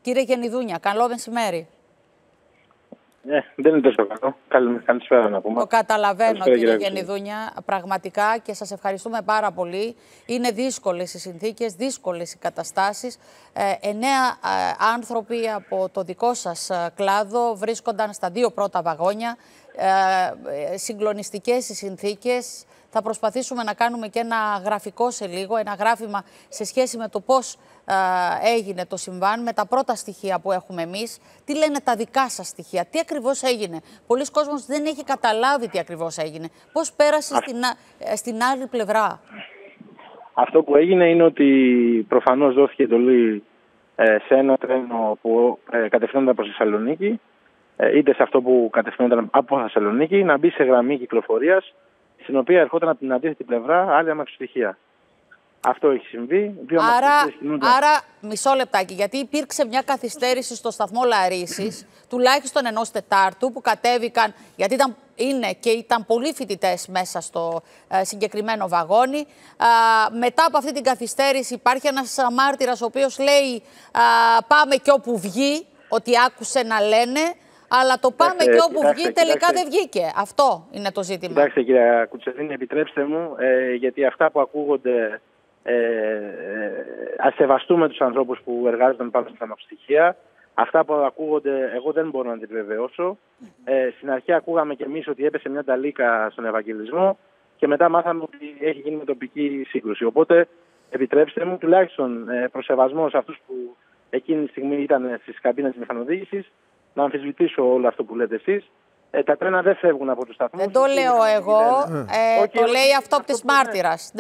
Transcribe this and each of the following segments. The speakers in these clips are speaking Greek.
Κύριε Γενιδούνια, καλό μεσημέρι. Δεν είναι τόσο καλό. Καλησπέρα να πούμε. Το καταλαβαίνω, κύριε Γενιδούνια, πραγματικά, και σας ευχαριστούμε πάρα πολύ. Είναι δύσκολες οι συνθήκες, δύσκολες οι καταστάσεις. 9 άνθρωποι από το δικό σας κλάδο βρίσκονταν στα 2 πρώτα βαγόνια. Συγκλονιστικές οι συνθήκες. Θα προσπαθήσουμε να κάνουμε και ένα γραφικό σε λίγο, ένα γράφημα σε σχέση με το πώς έγινε το συμβάν, με τα πρώτα στοιχεία που έχουμε εμείς. Τι λένε τα δικά σας στοιχεία, τι ακριβώς έγινε. Πολλοί κόσμος δεν έχει καταλάβει τι ακριβώς έγινε. Πώς πέρασε στην άλλη πλευρά. Αυτό που έγινε είναι ότι προφανώς δόθηκε εντολή σε ένα τρένο που κατευθύνονταν προς Θεσσαλονίκη, είτε σε αυτό που κατευθύνονταν από Θεσσαλονίκη, να μπει σε γραμμή κυκλοφορίας, στην οποία ερχόταν από την αντίθετη πλευρά άλλη αμαξοστοιχεία. Αυτό έχει συμβεί. Άρα, μισό λεπτάκι, γιατί υπήρξε μια καθυστέρηση στο σταθμό Λαρίσης, τουλάχιστον 1 Τετάρτου, που κατέβηκαν, γιατί ήταν πολλοί φοιτητές μέσα στο συγκεκριμένο βαγόνι. Μετά από αυτή την καθυστέρηση υπάρχει ένας μάρτυρας ο οποίος λέει πάμε και όπου βγει, ότι άκουσε να λένε. Αλλά το πάμε και όπου βγει τελικά δεν βγήκε. Αυτό είναι το ζήτημα. Κοιτάξτε, κυρία Κουτσεδίνη, επιτρέψτε μου, γιατί αυτά που ακούγονται, ας σεβαστούμε τους ανθρώπους που εργάζονταν πάνω στα αμαξοστοιχεία. Αυτά που ακούγονται, εγώ δεν μπορώ να την επιβεβαιώσω. Στην αρχή ακούγαμε κι εμείς ότι έπεσε μια ταλίκα στον Ευαγγελισμό και μετά μάθαμε ότι έχει γίνει με τοπική σύγκρουση. Οπότε, επιτρέψτε μου, τουλάχιστον προς σεβασμό σε αυτούς που εκείνη τη στιγμή ήταν στις καμπίνες της μηχανοδήγησης, να αμφισβητήσω όλο αυτό που λέτε εσείς. Τα τρένα δεν φεύγουν από τους σταθμούς. Δεν το λέω εγώ. Το λέει αυτό από της μάρτυρας.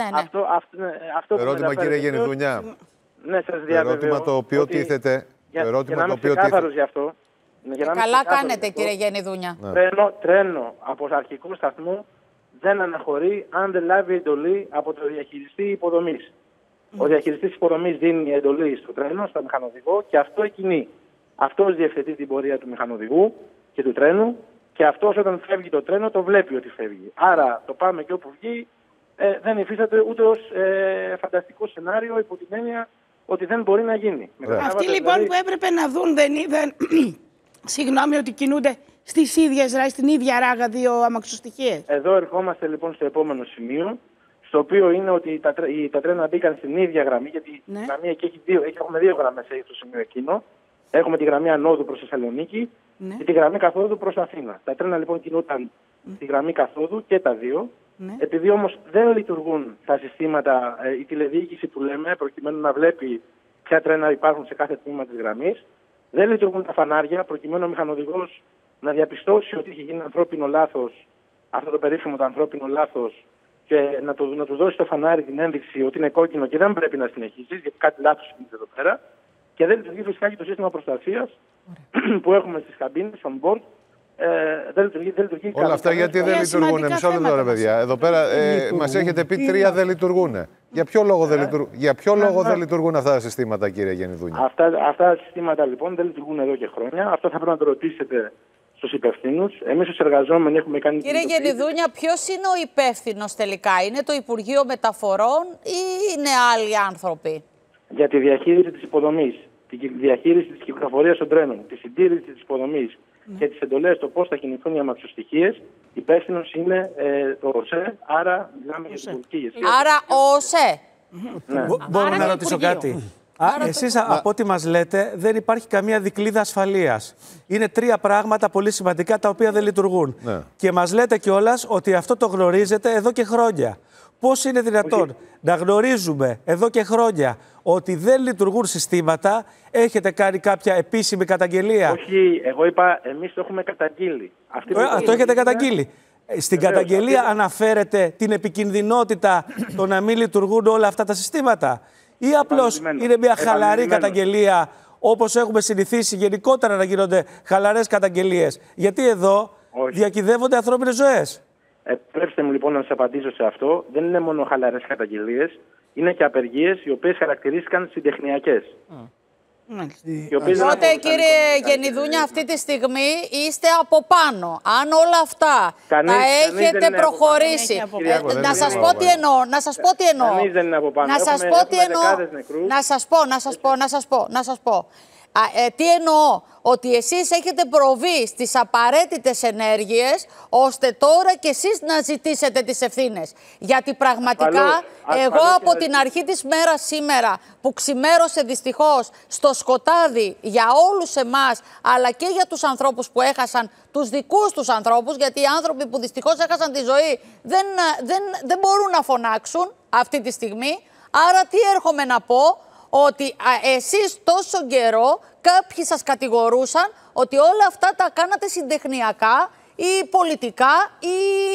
Ερώτημα, κύριε Γενιδούνια. Ναι, σας διαβεβαιώ. Ερώτημα το οποίο τίθεται. Για να είμαι ξεκάθαρος γι' αυτό. Καλά κάνετε, κύριε Γενιδούνια. Τρένο από αρχικό σταθμό δεν αναχωρεί αν δεν λάβει εντολή από το διαχειριστή υποδομής. Ο διαχειριστής υποδομής δίνει εντολή στο τρένο, στο μηχανοδηγό, και αυτό εκκινεί. Αυτός διευθετεί την πορεία του μηχανοδηγού και του τρένου, και αυτός όταν φεύγει το τρένο το βλέπει ότι φεύγει. Άρα το πάμε και όπου βγει δεν υφίσταται ούτε ως φανταστικό σενάριο, υπό την έννοια ότι δεν μπορεί να γίνει. Αυτοί λοιπόν που έπρεπε να δουν δεν είδαν συγγνώμη, ότι κινούνται στην ίδια ράγα 2 αμαξοστοιχείες. Εδώ ερχόμαστε λοιπόν στο επόμενο σημείο, στο οποίο είναι ότι τα τρένα μπήκαν στην ίδια γραμμή, γιατί η γραμμή εκεί έχουμε 2 γραμμές στο σημείο εκείνο. Έχουμε τη γραμμή ανόδου προς Θεσσαλονίκη και τη γραμμή καθόδου προς Αθήνα. Τα τρένα λοιπόν κινούνταν τη γραμμή καθόδου και τα 2. Επειδή όμως δεν λειτουργούν τα συστήματα, η τηλεδιοίκηση που λέμε, προκειμένου να βλέπει ποια τρένα υπάρχουν σε κάθε τμήμα της γραμμής, δεν λειτουργούν τα φανάρια, προκειμένου ο μηχανοδηγός να διαπιστώσει ότι έχει γίνει ανθρώπινο λάθος, αυτό το περίφημο το ανθρώπινο λάθος, και να του δώσει το φανάρι την ένδειξη ότι είναι κόκκινο και δεν πρέπει να συνεχίσει, γιατί κάτι λάθος γίνεται εδώ πέρα. Και δεν λειτουργεί φυσικά και το σύστημα προστασίας που έχουμε στις καμπίνες, on board. Δεν λειτουργεί. Όλα αυτά γιατί δεν λειτουργούν. Μισό λεπτό, ρε παιδιά. Εδώ πέρα μας έχετε πει 3 δεν λειτουργούν. Για ποιο λόγο δεν λειτουργούν αυτά τα συστήματα, κύριε Γενιδούνια? Αυτά τα συστήματα λοιπόν δεν λειτουργούν εδώ και χρόνια. Αυτό θα πρέπει να το ρωτήσετε στους υπευθύνους. Εμείς ως εργαζόμενοι έχουμε κάνει. Κύριε Γενιδούνια, ποιος είναι ο υπεύθυνος τελικά? Είναι το Υπουργείο Μεταφορών ή είναι άλλοι άνθρωποι? Για τη διαχείριση της υποδομής, τη διαχείριση της κυκλοφορίας των τρένων, τη συντήρηση της υποδομής και τις εντολές το πώς θα κινηθούν οι αμαξοστοιχείες, υπεύθυνος είναι το ΟΣΕ, άρα μιλάμε για την πολιτική ηγεσία. Άρα ο ΟΣΕ. Μπορώ να ρωτήσω κάτι? Εσείς από ό,τι μας λέτε δεν υπάρχει καμία δικλείδα ασφαλείας. Είναι 3 πράγματα πολύ σημαντικά τα οποία δεν λειτουργούν. Και μας λέτε κιόλας ότι αυτό το γνωρίζετε εδώ και χρόνια. Πώς είναι δυνατόν να γνωρίζουμε εδώ και χρόνια ότι δεν λειτουργούν συστήματα? Έχετε κάνει κάποια επίσημη καταγγελία? Όχι, εγώ είπα εμείς το έχουμε καταγγείλει. Το έχετε καταγγείλει. Στην καταγγελία αναφέρετε την επικινδυνότητα το να μην λειτουργούν όλα αυτά τα συστήματα? Ή απλώς είναι μια χαλαρή καταγγελία, όπως έχουμε συνηθίσει γενικότερα να γίνονται χαλαρές καταγγελίες? Γιατί εδώ διακυδεύονται ανθρώπινες ζωές. Επιτρέψτε μου λοιπόν να σας απαντήσω σε αυτό. Δεν είναι μόνο χαλαρές καταγγελίες, είναι και απεργίες οι οποίες χαρακτηρίστηκαν συντεχνιακές. Οπότε, κύριε Γενιδούνια, αυτή τη στιγμή είστε από πάνω. Αν όλα αυτά τα έχετε προχωρήσει. Να σας πω τι εννοώ. Κανείς δεν είναι από πάνω. Να σας πω τι εννοώ. Να σας πω. Τι εννοώ? Ότι εσείς έχετε προβεί στις απαραίτητες ενέργειες, ώστε τώρα κι εσείς να ζητήσετε τις ευθύνες. Γιατί πραγματικά, εγώ από την αρχή της μέρας σήμερα, που ξημέρωσε δυστυχώς στο σκοτάδι για όλους εμάς, αλλά και για τους ανθρώπους που έχασαν τους δικούς τους ανθρώπους, γιατί οι άνθρωποι που δυστυχώς έχασαν τη ζωή δεν μπορούν να φωνάξουν αυτή τη στιγμή. Άρα τι έρχομαι να πω? Ότι εσείς τόσο καιρό κάποιοι σας κατηγορούσαν ότι όλα αυτά τα κάνατε συντεχνιακά ή πολιτικά ή...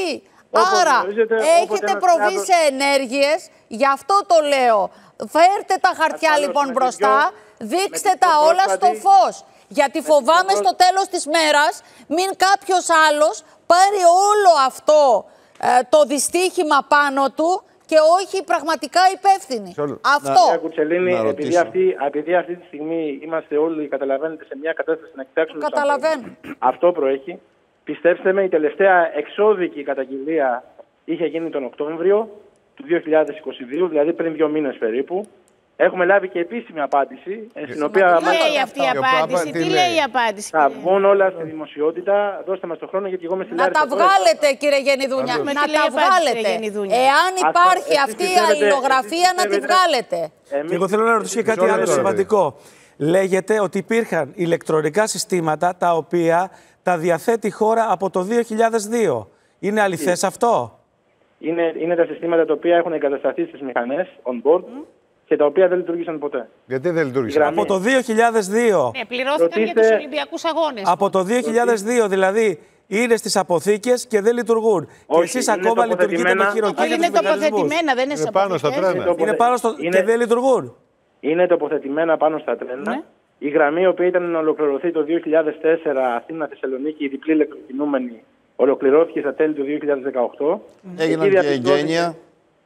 Άρα έχετε προβεί σε ενέργειες, γι' αυτό το λέω. Φέρτε τα χαρτιά λοιπόν μπροστά, δείξτε τα όλα στο φως. Γιατί φοβάμαι στο τέλος της μέρας μην κάποιος άλλος πάρει όλο αυτό το δυστύχημα πάνω του και όχι πραγματικά υπεύθυνοι. Αυτό. Κουτσελίνη, επειδή αυτή τη στιγμή είμαστε όλοι, καταλαβαίνετε, σε μια κατάσταση να κοιτάξουμε. Καταλαβαίνω. Αυτό προέχει. Πιστέψτε με, η τελευταία εξώδικη καταγγελία είχε γίνει τον Οκτώβριο του 2022, δηλαδή πριν 2 μήνες περίπου. Έχουμε λάβει και επίσημη απάντηση. Στην οποία τι λέει αυτή η απάντηση? Τι λέει η απάντηση? Θα βγουν όλα στη δημοσιότητα. Δώστε μας το χρόνο, γιατί εγώ με Να τα βγάλετε, κύριε Γενιδούνια. Να τα βγάλετε. Εάν υπάρχει αυτή η αλληλογραφία, να τη βγάλετε. Και εγώ θέλω να ρωτήσω και κάτι άλλο σημαντικό. Λέγεται ότι υπήρχαν ηλεκτρονικά συστήματα τα οποία τα διαθέτει η χώρα από το 2002. Είναι αληθές αυτό? Είναι τα συστήματα τα οποία έχουν εγκατασταθεί στις μηχανές on board και τα οποία δεν λειτουργήσαν ποτέ. Γιατί δεν λειτουργήσαν? Από το 2002. Ναι, πληρώθηκαν για τους Ολυμπιακούς Αγώνες. Από το 2002 δηλαδή είναι στις αποθήκες και δεν λειτουργούν. Όχι, και εσείς ακόμα λειτουργείτε με χειροκίνητα. Είναι τοποθετημένα, δεν είναι πάνω στα τρένα. Είναι πάνω στο... και δεν λειτουργούν. Είναι τοποθετημένα πάνω στα τρένα. Ναι. Η γραμμή, η οποία ήταν να ολοκληρωθεί το 2004 Αθήνα-Θεσσαλονίκη, η διπλή ηλεκτροκινούμενη, ολοκληρώθηκε στα τέλη του 2018. Έγιναν και εγγένεια.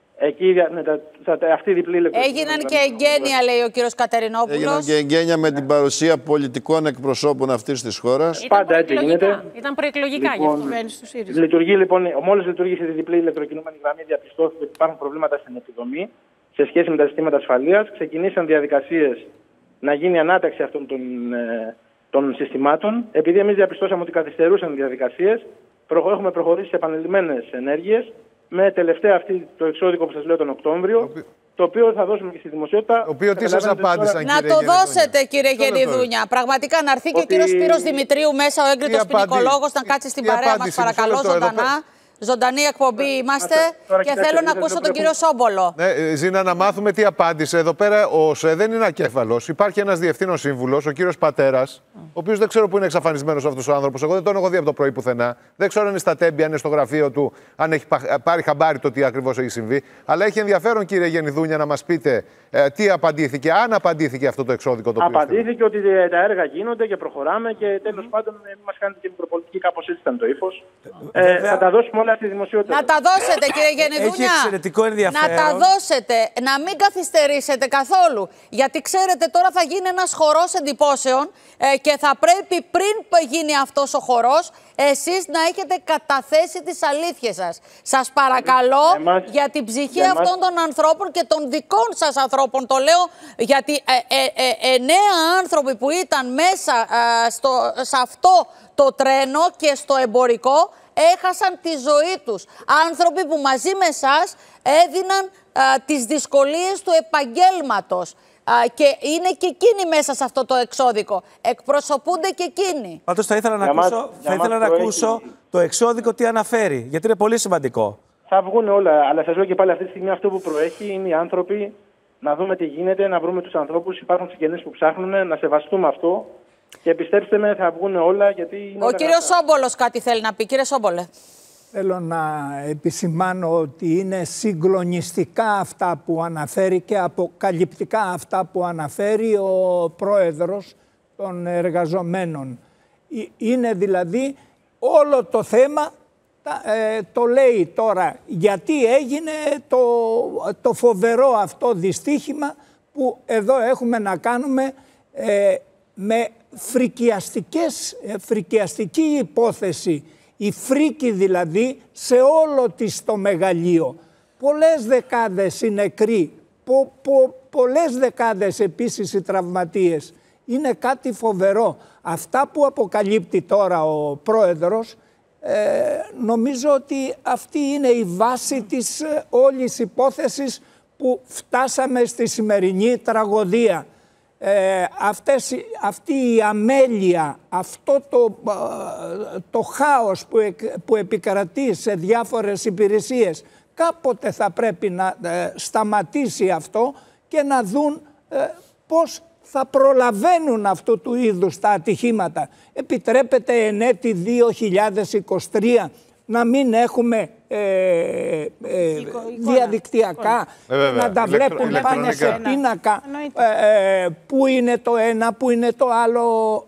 Αυτή η διπλή ηλεκτροκινούμενη. Έγιναν και εγγένεια, λέει ο κύριος Κατερινόπουλος. Έγιναν και εγγένεια με την παρουσία πολιτικών εκπροσώπων αυτής της χώρας. Πάντα έτσι γίνεται. Ήταν προεκλογικά γι' αυτό. Λειτουργεί λοιπόν, μόλις λειτουργήσε η διπλή ηλεκτροκινούμενη γραμμή, διαπιστώθηκε ότι υπάρχουν προβλήματα στην επιδομή σε σχέση με τα συστήματα ασφαλείας. Ξεκινήσαν διαδικασίες να γίνει ανάταξη αυτών των συστημάτων. Επειδή εμείς διαπιστώσαμε ότι καθυστερούσαν διαδικασίες, έχουμε προχωρήσει σε επανειλημμένες ενέργειες, με τελευταία αυτή το εξώδικο που σας λέω τον Οκτώβριο, το οποίο θα δώσουμε και στη δημοσιότητα. Το οποίο τι σας απάντησαν, να το δώσετε, κύριε Γενιδούνια. Πραγματικά να έρθει και ο κύριος Σπύρος Δημητρίου μέσα, ο έγκριτος ποινικολόγος, να κάτσει στην παρέα μας, παρακαλώ, ζωντανά. Ζωντανή εκπομπή είμαστε και θέλω να ακούσω τον κύριο Σόμπολο. Ναι, Ζήνα, να μάθουμε τι απάντησε. Εδώ πέρα ο ΣΕ δεν είναι ακέφαλος. Υπάρχει ένας διευθύνων σύμβουλος, ο κύριος Πατέρας, ο οποίος δεν ξέρω πού είναι εξαφανισμένος αυτός ο άνθρωπος. Εγώ δεν τον έχω δει από το πρωί πουθενά. Δεν ξέρω αν είναι στα τέμπη, αν είναι στο γραφείο του, αν έχει πάρει χαμπάρι το τι ακριβώς έχει συμβεί. Αλλά έχει ενδιαφέρον, κύριε Γενιδούνια, να μας πείτε τι απαντήθηκε, αν απαντήθηκε αυτό το εξώδικο το οποίο. Απαντήθηκε ότι τα έργα γίνονται και προχωράμε και τέλος πάντων μας κάνετε και μικροπολιτική, κάπως έτσι ήταν το ύφος. Θα τα δώσουμε όλα στη δημοσιότητα. Να τα δώσετε, κύριε Γενιδούνια. Έχει εξαιρετικό ενδιαφέρον. Να τα δώσετε, να μην καθυστερήσετε καθόλου. Γιατί ξέρετε, τώρα θα γίνει ένας χορός εντυπώσεων και θα πρέπει πριν γίνει αυτός ο χορός, εσείς να έχετε καταθέσει τις αλήθειες σας. Σας παρακαλώ για την ψυχή αυτών των ανθρώπων και των δικών σας ανθρώπων. Το λέω γιατί 9 άνθρωποι που ήταν μέσα σε αυτό το τρένο και στο εμπορικό έχασαν τη ζωή τους. Άνθρωποι που μαζί με εσάς έδιναν τις δυσκολίες του επαγγέλματος. Και είναι και εκείνοι μέσα σε αυτό το εξώδικο. Εκπροσωπούνται και εκείνοι. Πάντως θα ήθελα να ακούσω το εξώδικο τι αναφέρει, γιατί είναι πολύ σημαντικό. Θα βγουν όλα, αλλά σας λέω και πάλι αυτή τη στιγμή αυτό που προέχει είναι οι άνθρωποι να δούμε τι γίνεται, να βρούμε τους ανθρώπους, υπάρχουν συγγενείς που ψάχνουν, να σεβαστούμε αυτό. Και πιστέψτε με, θα βγουν όλα, γιατί είναι ο κύριος Σόμπολος κάτι θέλει να πει. Κύριε Σόμπολε. Θέλω να επισημάνω ότι είναι συγκλονιστικά αυτά που αναφέρει και αποκαλυπτικά αυτά που αναφέρει ο πρόεδρος των εργαζομένων. Είναι δηλαδή όλο το θέμα, το λέει τώρα, γιατί έγινε το φοβερό αυτό δυστύχημα που εδώ έχουμε να κάνουμε με φρικιαστική υπόθεση. Η φρίκη δηλαδή σε όλο της το μεγαλείο. Πολλές δεκάδες οι νεκροί, πολλές δεκάδες επίσης οι τραυματίες. Είναι κάτι φοβερό. Αυτά που αποκαλύπτει τώρα ο πρόεδρος, νομίζω ότι αυτή είναι η βάση της όλης υπόθεσης που φτάσαμε στη σημερινή τραγωδία. Αυτή η αμέλεια, αυτό το χάος που επικρατεί σε διάφορες υπηρεσίες, κάποτε θα πρέπει να σταματήσει αυτό και να δουν πώς θα προλαβαίνουν αυτού του είδους τα ατυχήματα. Επιτρέπεται εν έτη 2023 να μην έχουμε διαδικτυακά, να τα βλέπουν πάνε σε πίνακα, που είναι το ένα, που είναι το άλλο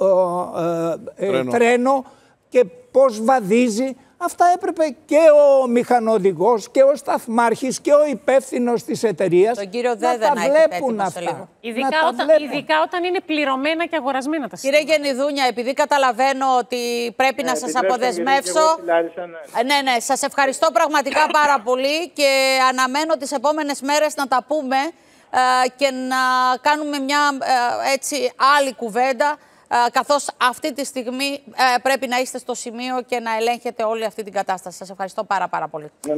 τρένο και πώς βαδίζει. Αυτά έπρεπε και ο μηχανοδηγός και ο σταθμάρχης και ο υπεύθυνος της εταιρείας να τα βλέπουν αυτά. Ειδικά όταν είναι πληρωμένα και αγορασμένα τα σύστημα. Κύριε Γενιδούνια, επειδή καταλαβαίνω ότι πρέπει να σας αποδεσμεύσω. Ναι, σας ευχαριστώ πραγματικά πάρα πολύ και αναμένω τις επόμενες μέρες να τα πούμε και να κάνουμε μια έτσι άλλη κουβέντα. Καθώς αυτή τη στιγμή πρέπει να είστε στο σημείο και να ελέγχετε όλη αυτή την κατάσταση. Σας ευχαριστώ πάρα πολύ.